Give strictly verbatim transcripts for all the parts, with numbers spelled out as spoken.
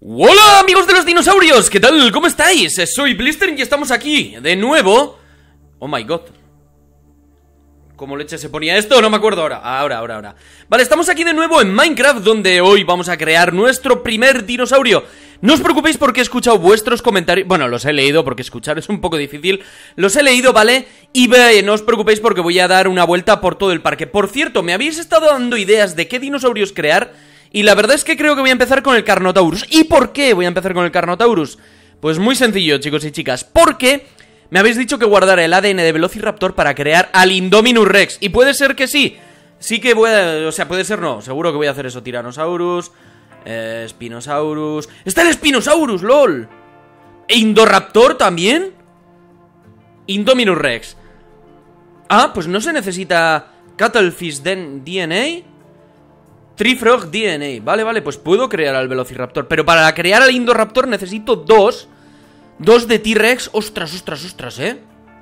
Hola amigos de los dinosaurios, ¿qué tal? ¿Cómo estáis? Soy Blister y estamos aquí de nuevo. Oh my god, ¿cómo leche se ponía esto? No me acuerdo ahora, ahora, ahora, ahora. Vale, estamos aquí de nuevo en Minecraft, donde hoy vamos a crear nuestro primer dinosaurio. No os preocupéis porque he escuchado vuestros comentarios. Bueno, los he leído porque escuchar es un poco difícil. Los he leído, ¿vale? Y ve, no os preocupéis porque voy a dar una vuelta por todo el parque. Por cierto, me habéis estado dando ideas de qué dinosaurios crear y la verdad es que creo que voy a empezar con el Carnotaurus. ¿Y por qué voy a empezar con el Carnotaurus? Pues muy sencillo, chicos y chicas, porque me habéis dicho que guardara el A D N de Velociraptor para crear al Indominus Rex. Y puede ser que sí. Sí que voy a... O sea, puede ser no. Seguro que voy a hacer eso. Tyrannosaurus, eh, Spinosaurus... ¡Está el Spinosaurus, lol! ¿E Indoraptor también? Indominus Rex. Ah, pues no se necesita Cuttlefish D N A. Tree Frog D N A. Vale, vale, pues puedo crear al Velociraptor. Pero para crear al Indoraptor necesito dos... Dos de T-Rex, ostras, ostras, ostras, ¿eh?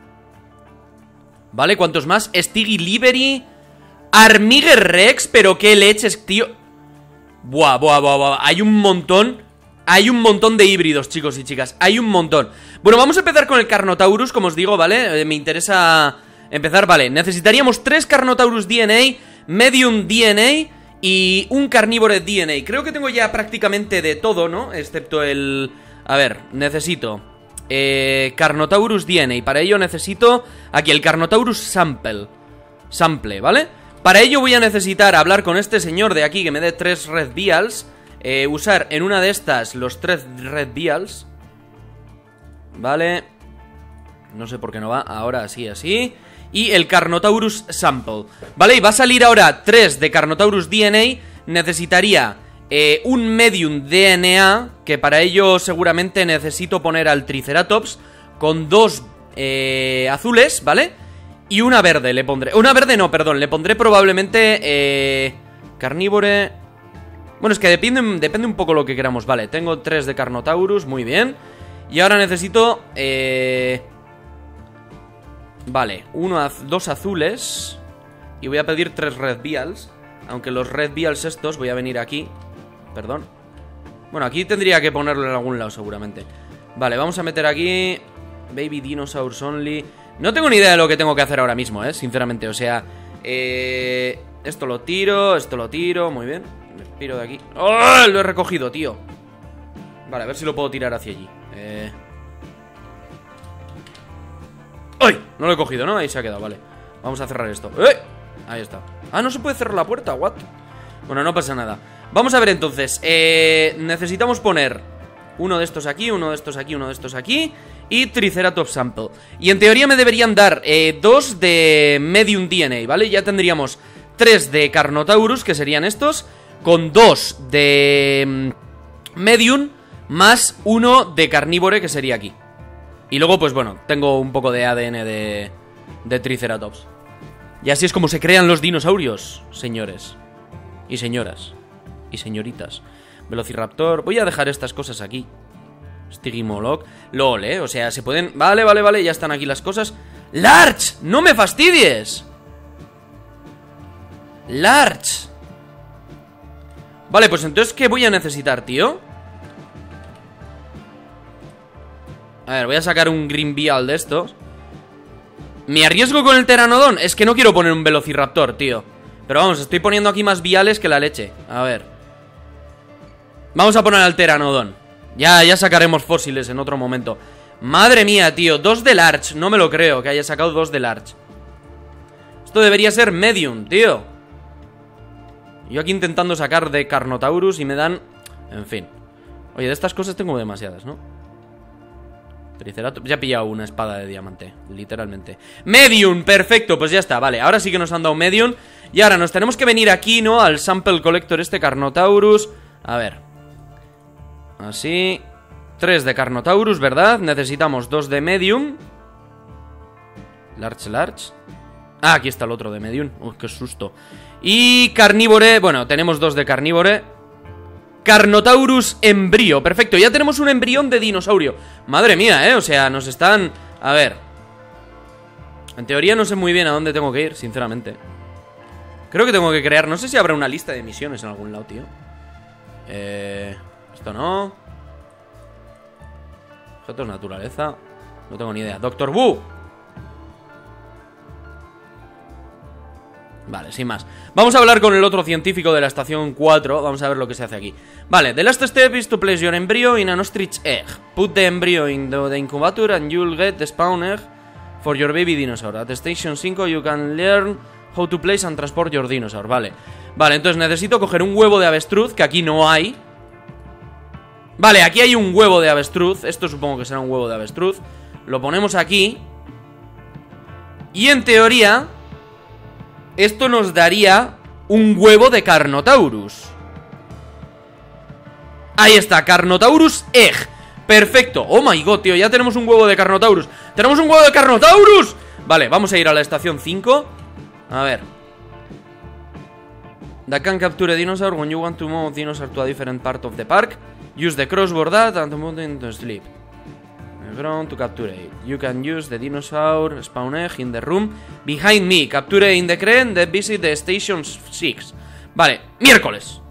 Vale, ¿cuántos más? Stiggy Livery, Armige Rex, pero qué leches, tío. Buah, buah, buah, buah, hay un montón. Hay un montón de híbridos, chicos y chicas. Hay un montón. Bueno, vamos a empezar con el Carnotaurus, como os digo, ¿vale? Eh, me interesa empezar, vale. Necesitaríamos tres Carnotaurus D N A, Medium D N A y un Carnivore D N A. Creo que tengo ya prácticamente de todo, ¿no? Excepto el... A ver, necesito eh, Carnotaurus D N A. Para ello necesito aquí el Carnotaurus Sample Sample, ¿vale? Para ello voy a necesitar hablar con este señor de aquí que me dé tres Red Vials, eh, usar en una de estas los tres Red Vials, ¿vale? No sé por qué no va, ahora sí, así. Y el Carnotaurus Sample, ¿vale? Y va a salir ahora tres de Carnotaurus D N A. Necesitaría... Eh, un Medium D N A, que para ello seguramente necesito poner al Triceratops con dos eh, azules, ¿vale? Y una verde le pondré. Una verde no, perdón, le pondré probablemente eh, Carnívore. Bueno, es que depende, depende un poco lo que queramos. Vale, tengo tres de Carnotaurus, muy bien. Y ahora necesito eh, Vale, uno az dos azules. Y voy a pedir tres Red Vials. Aunque los Red Vials estos, voy a venir aquí. Perdón. Bueno, aquí tendría que ponerlo en algún lado seguramente. Vale, vamos a meter aquí Baby Dinosaurs Only. No tengo ni idea de lo que tengo que hacer ahora mismo, eh, sinceramente, o sea eh, esto lo tiro, esto lo tiro. Muy bien, me piro de aquí. ¡Oh! Lo he recogido, tío. Vale, a ver si lo puedo tirar hacia allí. eh... ¡Ay! No lo he cogido, ¿no? Ahí se ha quedado, vale. Vamos a cerrar esto. ¡Eh! Ahí está. Ah, no se puede cerrar la puerta, what? Bueno, no pasa nada. Vamos a ver entonces, eh, necesitamos poner uno de estos aquí, uno de estos aquí, uno de estos aquí y Triceratops Sample. Y en teoría me deberían dar eh, dos de Medium D N A, ¿vale? Ya tendríamos tres de Carnotaurus, que serían estos, con dos de Medium, más uno de Carnívore, que sería aquí. Y luego, pues bueno, tengo un poco de A D N de, de Triceratops. Y así es como se crean los dinosaurios, señores y señoras y señoritas. Velociraptor. Voy a dejar estas cosas aquí. Stygimoloch. LOL, eh. O sea, se pueden... Vale, vale, vale. Ya están aquí las cosas. ¡Large! ¡No me fastidies! ¡Large! Vale, pues entonces, ¿qué voy a necesitar, tío? A ver, voy a sacar un Green Vial de estos. ¿Me arriesgo con el Pteranodon? Es que no quiero poner un Velociraptor, tío. Pero vamos, estoy poniendo aquí más viales que la leche. A ver. Vamos a poner al Pteranodon. Ya, ya sacaremos fósiles en otro momento. Madre mía, tío, dos de Large. No me lo creo que haya sacado dos de Large. Esto debería ser Medium, tío. Yo aquí intentando sacar de Carnotaurus y me dan... En fin. Oye, de estas cosas tengo demasiadas, ¿no? Triceratops. Ya he pillado una espada de diamante, literalmente. Medium, perfecto, pues ya está, vale. Ahora sí que nos han dado Medium. Y ahora nos tenemos que venir aquí, ¿no? Al Sample Collector este Carnotaurus. A ver. Así. Tres de Carnotaurus, ¿verdad? Necesitamos dos de Medium. Large, large. Ah, aquí está el otro de Medium. Uy, qué susto. Y Carnívore, bueno, tenemos dos de Carnívore. Carnotaurus Embrío, perfecto, ya tenemos un embrión de dinosaurio. Madre mía, eh, o sea, nos están... A ver. En teoría no sé muy bien a dónde tengo que ir, sinceramente. Creo que tengo que crear, no sé si habrá una lista de misiones en algún lado, tío. Eh... Esto no. Objetos naturaleza. No tengo ni idea. Doctor Wu. Vale, sin más. Vamos a hablar con el otro científico de la estación cuatro. Vamos a ver lo que se hace aquí. Vale, the last step is to place your embryo in an ostrich egg. Put the embryo in the, the incubator and you'll get the spawn egg for your baby dinosaur. At the station cinco you can learn how to place and transport your dinosaur. Vale. Vale, entonces necesito coger un huevo de avestruz, que aquí no hay. Vale, aquí hay un huevo de avestruz. Esto supongo que será un huevo de avestruz. Lo ponemos aquí. Y en teoría esto nos daría un huevo de Carnotaurus. Ahí está, Carnotaurus Egg. Perfecto, oh my god, tío, ya tenemos un huevo de Carnotaurus. ¡Tenemos un huevo de Carnotaurus! Vale, vamos a ir a la estación cinco. A ver. That can capture a dinosaur when you want to move dinosaur to a different part of the park. Use the crossbow that and move into sleep. Ground to capture it. You can use the dinosaur spawn egg in the room behind me. Capture in the crane that visit the station six. Vale, miércoles.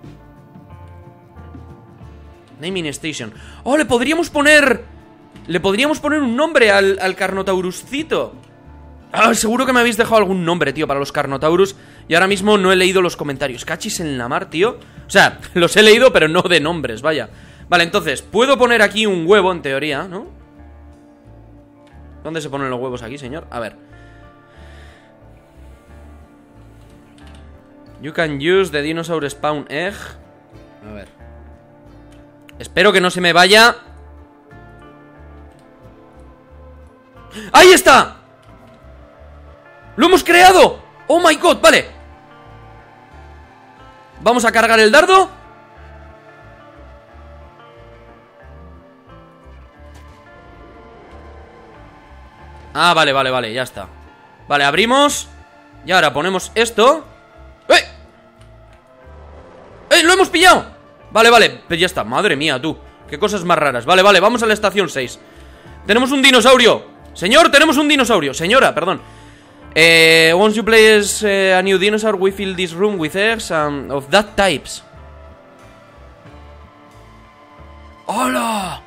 Naming station. Oh, le podríamos poner... Le podríamos poner un nombre al, al Carnotauruscito. Ah, seguro que me habéis dejado algún nombre, tío, para los Carnotaurus. Y ahora mismo no he leído los comentarios. Cachis en la mar, tío. O sea, los he leído, pero no de nombres, vaya. Vale, entonces, puedo poner aquí un huevo, en teoría, ¿no? ¿Dónde se ponen los huevos aquí, señor? A ver. You can use the dinosaur spawn egg. A ver. Espero que no se me vaya. ¡Ahí está! ¡Lo hemos creado! ¡Oh my god! Vale. Vamos a cargar el dardo. Ah, vale, vale, vale, ya está. Vale, abrimos. Y ahora ponemos esto. ¡Eh! ¡Eh! ¡Lo hemos pillado! Vale, vale, pues ya está, madre mía, tú. Qué cosas más raras, vale, vale, vamos a la estación seis. Tenemos un dinosaurio. Señor, tenemos un dinosaurio, señora, perdón. Eh, once you place uh, a new dinosaur, we fill this room with eggs um, of that types. ¡Hola!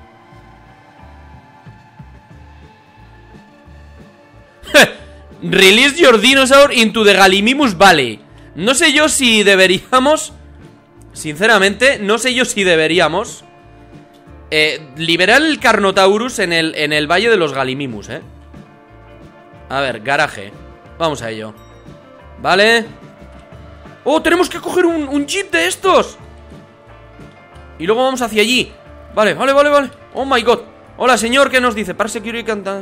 Release your dinosaur into the Gallimimus Valley. No sé yo si deberíamos... Sinceramente, no sé yo si deberíamos eh, liberar el Carnotaurus en el, en el Valle de los Gallimimus, eh. A ver, garaje. Vamos a ello. Vale. ¡Oh, tenemos que coger un, un jeep de estos! Y luego vamos hacia allí. Vale, vale, vale, vale. Oh my god. Hola, señor, ¿qué nos dice? Park security canta.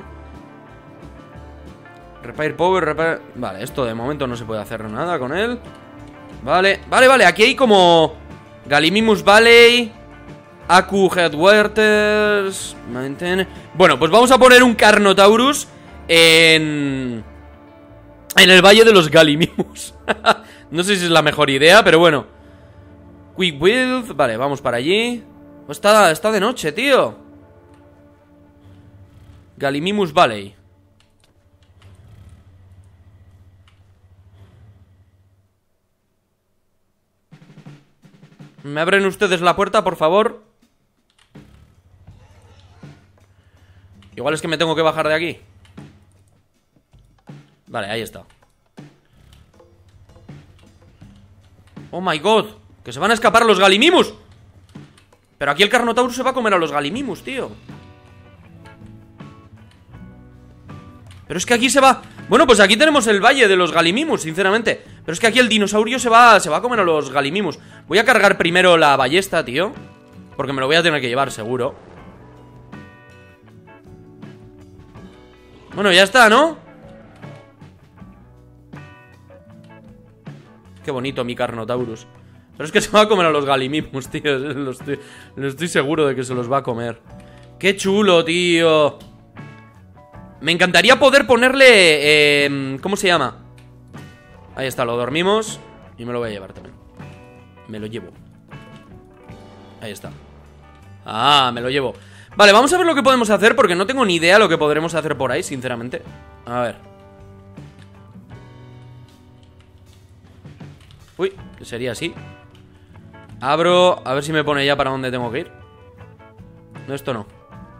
Repair power, repair... Vale, esto de momento no se puede hacer nada con él. Vale, vale, vale, aquí hay como Gallimimus Valley, Aku Headwaters, maintain... Bueno, pues vamos a poner un Carnotaurus en... En el Valle de los Gallimimus. No sé si es la mejor idea, pero bueno. Quick Build, vale, vamos para allí. Está, está de noche, tío. Gallimimus Valley. ¿Me abren ustedes la puerta, por favor? Igual es que me tengo que bajar de aquí. Vale, ahí está. Oh my god, que se van a escapar los Gallimimus. Pero aquí el Carnotaurus se va a comer a los Gallimimus, tío. Pero es que aquí se va... Bueno, pues aquí tenemos el Valle de los Gallimimus, sinceramente. Pero es que aquí el dinosaurio se va, se va a comer a los Gallimimus. Voy a cargar primero la ballesta, tío, porque me lo voy a tener que llevar, seguro. Bueno, ya está, ¿no? Qué bonito mi Carnotaurus. Pero es que se va a comer a los Gallimimus, tío. Lo estoy, lo estoy seguro de que se los va a comer. Qué chulo, tío. Me encantaría poder ponerle... Eh, ¿Cómo se llama? Ahí está, lo dormimos. Y me lo voy a llevar también. Me lo llevo. Ahí está. Ah, me lo llevo. Vale, vamos a ver lo que podemos hacer, porque no tengo ni idea lo que podremos hacer por ahí, sinceramente. A ver. Uy, que sería así. Abro, a ver si me pone ya para dónde tengo que ir. No, esto no.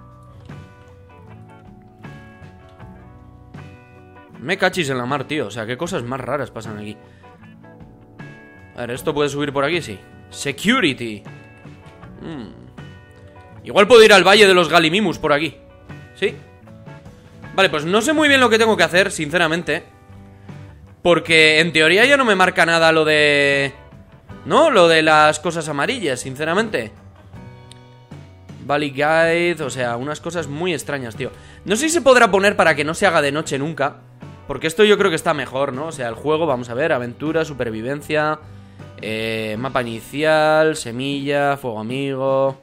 Me cachis en la mar, tío. O sea, qué cosas más raras pasan aquí. A ver, ¿esto puede subir por aquí? Sí. Security. Hmm. Igual puedo ir al Valle de los Galimimus por aquí. ¿Sí? Vale, pues no sé muy bien lo que tengo que hacer, sinceramente. Porque en teoría ya no me marca nada lo de... ¿No? Lo de las cosas amarillas, sinceramente. Valley Guide, o sea, unas cosas muy extrañas, tío. No sé si se podrá poner para que no se haga de noche nunca. Porque esto yo creo que está mejor, ¿no? O sea, el juego, vamos a ver, aventura, supervivencia, eh, mapa inicial, semilla, fuego amigo...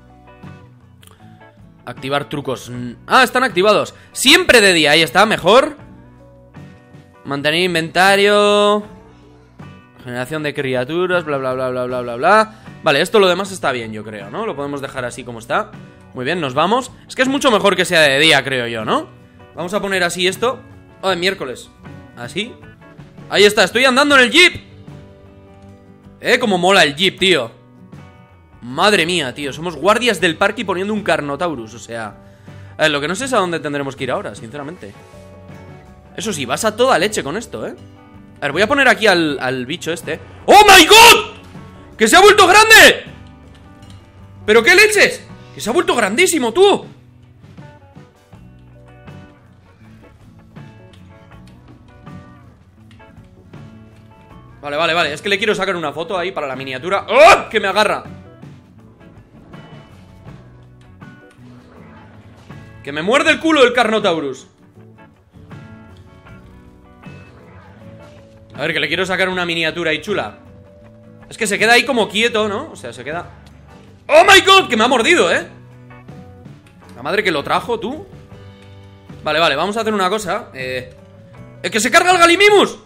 Activar trucos. Ah, están activados. Siempre de día, ahí está, mejor. Mantener inventario. Generación de criaturas, bla, bla, bla, bla, bla, bla, bla. Vale, esto lo demás está bien, yo creo, ¿no? Lo podemos dejar así como está. Muy bien, nos vamos. Es que es mucho mejor que sea de día, creo yo, ¿no? Vamos a poner así esto. Oh, de miércoles. Así. Ahí está, estoy andando en el jeep. Eh, como mola el jeep, tío. Madre mía, tío, somos guardias del parque y poniendo un Carnotaurus, o sea... A ver, lo que no sé es a dónde tendremos que ir ahora, sinceramente. Eso sí, vas a toda leche con esto, ¿eh? A ver, voy a poner aquí al, al bicho este. ¡Oh, my God! ¡Que se ha vuelto grande! ¿Pero qué leches? ¡Que se ha vuelto grandísimo, tú! Vale, vale, vale, es que le quiero sacar una foto ahí para la miniatura. ¡Oh! ¡Que me agarra! ¡Que me muerde el culo el Carnotaurus! A ver, que le quiero sacar una miniatura ahí chula. Es que se queda ahí como quieto, ¿no? O sea, se queda... ¡Oh, my God! Que me ha mordido, ¿eh? La madre que lo trajo, tú. Vale, vale, vamos a hacer una cosa. Eh... ¡Es que se carga el Gallimimus!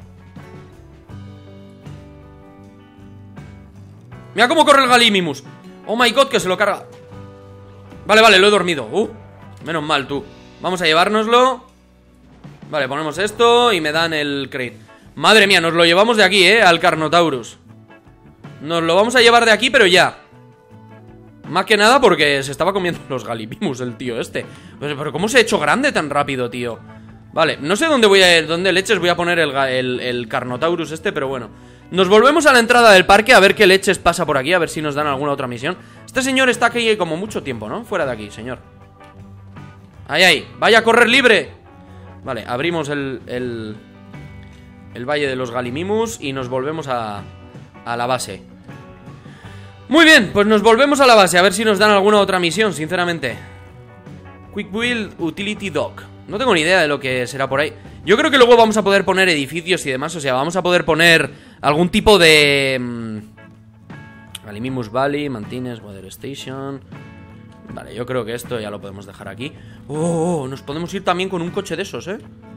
Mira cómo corre el Gallimimus. ¡Oh, my God! Que se lo carga. Vale, vale, lo he dormido. Uh, menos mal, tú. Vamos a llevárnoslo. Vale, ponemos esto y me dan el crate. Madre mía, nos lo llevamos de aquí, eh, al Carnotaurus. Nos lo vamos a llevar de aquí, pero ya. Más que nada porque se estaba comiendo los Gallimimus el tío este. Pero ¿cómo se ha hecho grande tan rápido, tío? Vale, no sé dónde voy a ir, dónde leches voy a poner el, el, el Carnotaurus este, pero bueno. Nos volvemos a la entrada del parque a ver qué leches pasa por aquí, a ver si nos dan alguna otra misión. Este señor está aquí como mucho tiempo, ¿no? Fuera de aquí, señor. Ahí, ahí, vaya a correr libre. Vale, abrimos el... el... el Valle de los Gallimimus y nos volvemos a, a la base. Muy bien, pues nos volvemos a la base. A ver si nos dan alguna otra misión, sinceramente. Quick Build Utility Dock. No tengo ni idea de lo que será por ahí. Yo creo que luego vamos a poder poner edificios y demás. O sea, vamos a poder poner algún tipo de... Mmm, Gallimimus Valley, Mantines, Weather Station. Vale, yo creo que esto ya lo podemos dejar aquí. Oh, nos podemos ir también con un coche de esos, ¿eh?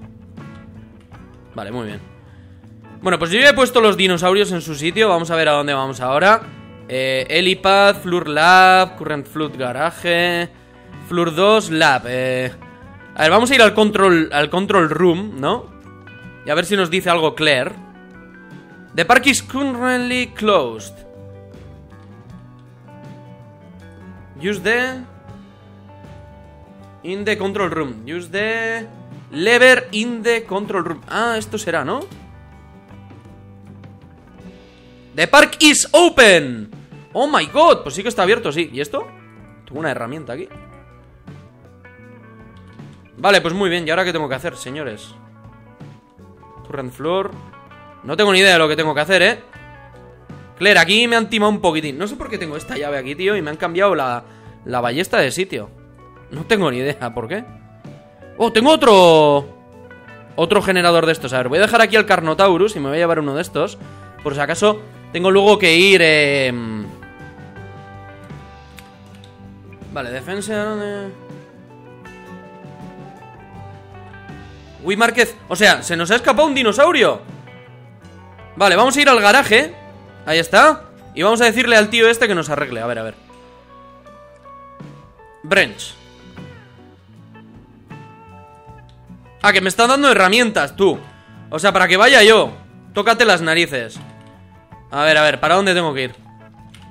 Vale, muy bien. Bueno, pues yo ya he puesto los dinosaurios en su sitio. Vamos a ver a dónde vamos ahora. eh, Helipad, Floor Lab, Current Flood Garage, Floor dos Lab. eh, A ver, vamos a ir al control, al control room, ¿no? Y a ver si nos dice algo Claire. The park is currently closed. Use the... In the control room. Use the... Lever in the control room. Ah, esto será, ¿no? The park is open. Oh my God, pues sí que está abierto, sí. ¿Y esto? Tengo una herramienta aquí. Vale, pues muy bien. ¿Y ahora qué tengo que hacer, señores? Current floor. No tengo ni idea de lo que tengo que hacer, ¿eh? Claire, aquí me han timado un poquitín. No sé por qué tengo esta llave aquí, tío. Y me han cambiado la, la ballesta de sitio. No tengo ni idea, ¿por qué? Oh, tengo otro... Otro generador de estos. A ver, voy a dejar aquí el Carnotaurus y me voy a llevar uno de estos. Por si acaso tengo luego que ir... Eh... Vale, defensa... De... Uy, Márquez. O sea, se nos ha escapado un dinosaurio. Vale, vamos a ir al garaje. Ahí está. Y vamos a decirle al tío este que nos arregle. A ver, a ver. Branch. Ah, que me están dando herramientas, tú. O sea, para que vaya yo. Tócate las narices. A ver, a ver, ¿para dónde tengo que ir?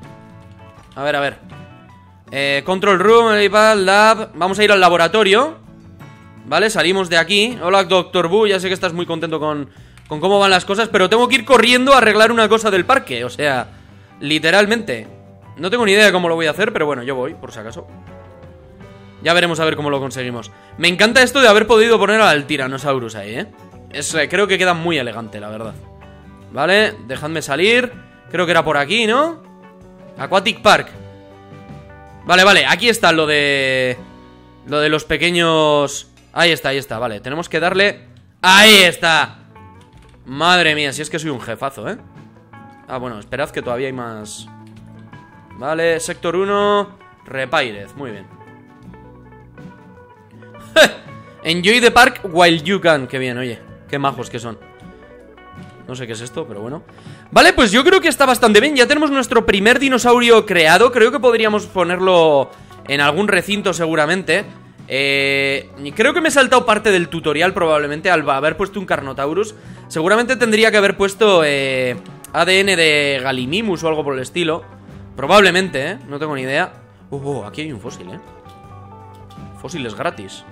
A ver, a ver eh, Control Room, Lab. Vamos a ir al laboratorio. Vale, salimos de aquí. Hola, Doctor Boo, ya sé que estás muy contento con, con cómo van las cosas, pero tengo que ir corriendo a arreglar una cosa del parque. O sea, literalmente. No tengo ni idea de cómo lo voy a hacer, pero bueno, yo voy, por si acaso. Ya veremos a ver cómo lo conseguimos. Me encanta esto de haber podido poner al Tyrannosaurus ahí, ¿eh? Es, eh, creo que queda muy elegante, la verdad. Vale, dejadme salir. Creo que era por aquí, ¿no? Aquatic Park. Vale, vale, aquí está lo de... Lo de los pequeños... Ahí está, ahí está, vale, tenemos que darle... ¡Ahí está! Madre mía, si es que soy un jefazo, ¿eh? Ah, bueno, esperad que todavía hay más... Vale, sector uno... Repaired, muy bien. Enjoy the park while you can. Qué bien, oye, qué majos que son. No sé qué es esto, pero bueno. Vale, pues yo creo que está bastante bien. Ya tenemos nuestro primer dinosaurio creado. Creo que podríamos ponerlo en algún recinto seguramente. Eh, creo que me he saltado parte del tutorial probablemente al haber puesto un Carnotaurus. Seguramente tendría que haber puesto eh, A D N de Gallimimus o algo por el estilo. Probablemente, ¿eh? No tengo ni idea. Uh, uh, aquí hay un fósil, ¿eh? Fósiles gratis.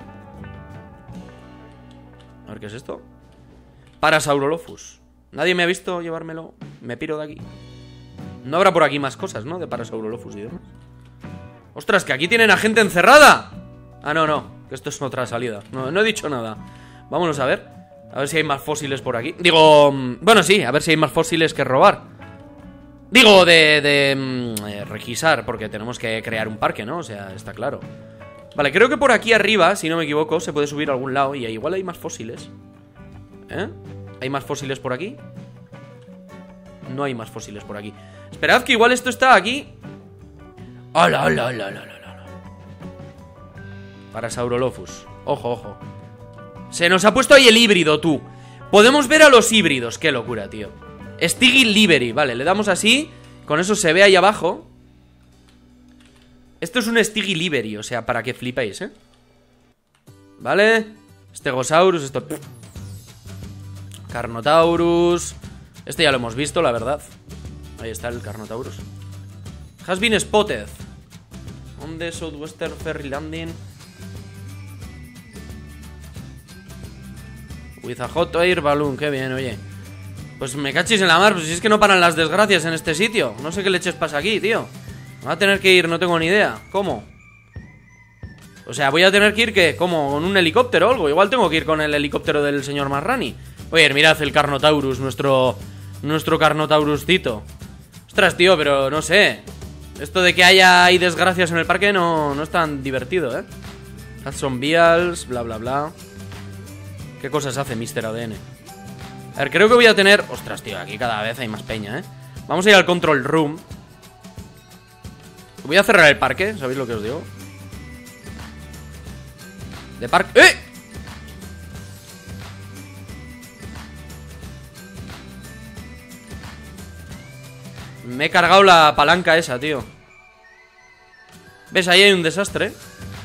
A ver, ¿qué es esto? Parasaurolophus. Nadie me ha visto llevármelo. Me piro de aquí. No habrá por aquí más cosas, ¿no? De Parasaurolophus y demás. ¡Ostras, que aquí tienen a gente encerrada! Ah, no, no, que esto es otra salida. No, no he dicho nada. Vámonos a ver. A ver si hay más fósiles por aquí. Digo, bueno, sí, a ver si hay más fósiles que robar. Digo, de, de eh, requisar, porque tenemos que crear un parque, ¿no? O sea, está claro. Vale, creo que por aquí arriba, si no me equivoco, se puede subir a algún lado. Y igual hay más fósiles. ¿Eh? ¿Hay más fósiles por aquí? No hay más fósiles por aquí. Esperad que igual esto está aquí. ¡Hala, hala, hala, hala, hala! Parasaurolophus. Ojo, ojo. Se nos ha puesto ahí el híbrido, tú. Podemos ver a los híbridos. Qué locura, tío. Stiggy Livery. Vale, le damos así. Con eso se ve ahí abajo. Esto es un Stiggy Livery, o sea, para que flipéis, ¿eh? Vale. Stegosaurus, esto... Carnotaurus. Este ya lo hemos visto, la verdad. Ahí está el Carnotaurus. Has been spotted on the Southwestern Ferry Landing with a hot air balloon. Qué bien, oye. Pues me cachis en la mar. Pues si es que no paran las desgracias en este sitio. No sé qué leches pasa aquí, tío. Va a tener que ir, no tengo ni idea. ¿Cómo? O sea, voy a tener que ir, ¿qué? ¿Cómo? ¿Con un helicóptero o algo? Igual tengo que ir con el helicóptero del señor Marrani. Oye, mirad el Carnotaurus, nuestro... Nuestro Carnotauruscito. Ostras, tío, pero no sé. Esto de que haya hay desgracias en el parque no, no es tan divertido, ¿eh? Hudson Vials, bla, bla, bla. ¿Qué cosas hace mister A D N? A ver, creo que voy a tener... Ostras, tío, aquí cada vez hay más peña, ¿eh? Vamos a ir al Control Room. Voy a cerrar el parque, ¿sabéis lo que os digo? De parque... ¡Eh! Me he cargado la palanca esa, tío. ¿Ves? Ahí hay un desastre.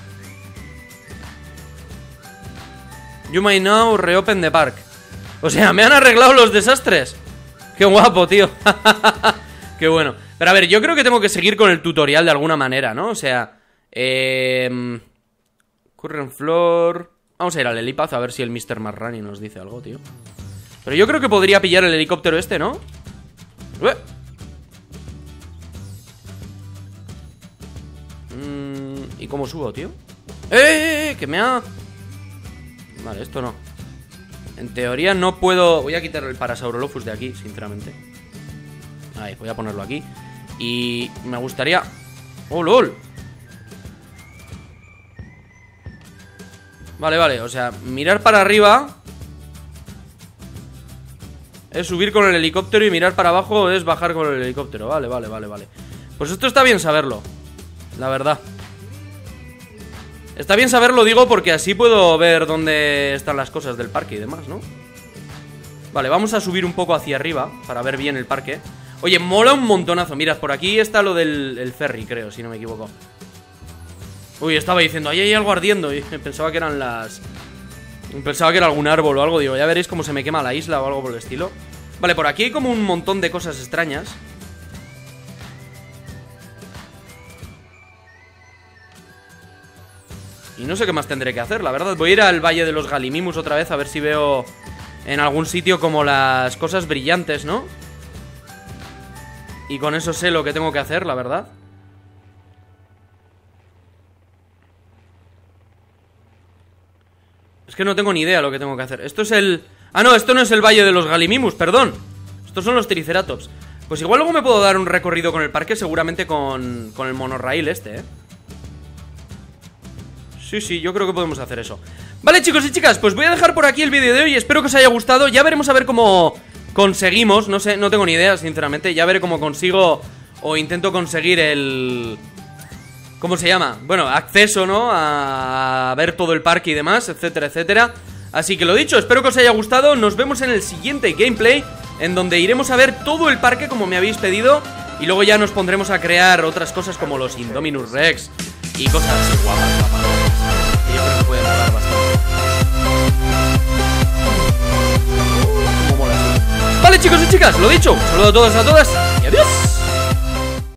You may now reopen the park. O sea, me han arreglado los desastres. Qué guapo, tío. Qué bueno. Pero a ver, yo creo que tengo que seguir con el tutorial de alguna manera, ¿no? O sea, eh... Current floor. Vamos a ir al helipad a ver si el mister Marrani nos dice algo, tío. Pero yo creo que podría pillar el helicóptero este, ¿no? ¡Ué! ¿Y cómo subo, tío? ¡Eh, eh, eh! Que me ha... Vale, esto no. En teoría no puedo... Voy a quitar el Parasaurolophus de aquí, sinceramente. Ahí, voy a ponerlo aquí. Y me gustaría... ¡Oh, lol! Vale, vale, o sea, mirar para arriba es subir con el helicóptero y mirar para abajo es bajar con el helicóptero. Vale, vale, vale, vale. Pues esto está bien saberlo, la verdad. Está bien saberlo, digo, porque así puedo ver dónde están las cosas del parque y demás, ¿no? Vale, vamos a subir un poco hacia arriba para ver bien el parque. Oye, mola un montonazo. Mirad, por aquí está lo del el ferry, creo, si no me equivoco. Uy, estaba diciendo, ahí hay algo ardiendo. Y pensaba que eran las... Pensaba que era algún árbol o algo. Digo, ya veréis cómo se me quema la isla o algo por el estilo. Vale, por aquí hay como un montón de cosas extrañas. Y no sé qué más tendré que hacer, la verdad. Voy a ir al Valle de los Galimimus otra vez, a ver si veo en algún sitio como las cosas brillantes, ¿no? Y con eso sé lo que tengo que hacer, la verdad. Es que no tengo ni idea lo que tengo que hacer. Esto es el... Ah, no, esto no es el Valle de los Galimimus, perdón. Estos son los Triceratops. Pues igual luego me puedo dar un recorrido con el parque, seguramente con, con el monorraíl este, ¿eh? Sí, sí, yo creo que podemos hacer eso. Vale, chicos y chicas, pues voy a dejar por aquí el vídeo de hoy. Espero que os haya gustado. Ya veremos a ver cómo conseguimos. No sé, no tengo ni idea, sinceramente. Ya veré cómo consigo o intento conseguir el... ¿Cómo se llama? Bueno, acceso, ¿no? A ver todo el parque y demás, etcétera, etcétera. Así que lo dicho, espero que os haya gustado. Nos vemos en el siguiente gameplay, en donde iremos a ver todo el parque como me habéis pedido. Y luego ya nos pondremos a crear otras cosas como los Indominus Rex y cosas así guapas, guapas. Y yo creo que puede molar bastante. Cómo mola. Vale, chicos y chicas, lo dicho, un saludo a todos y a todas y adiós.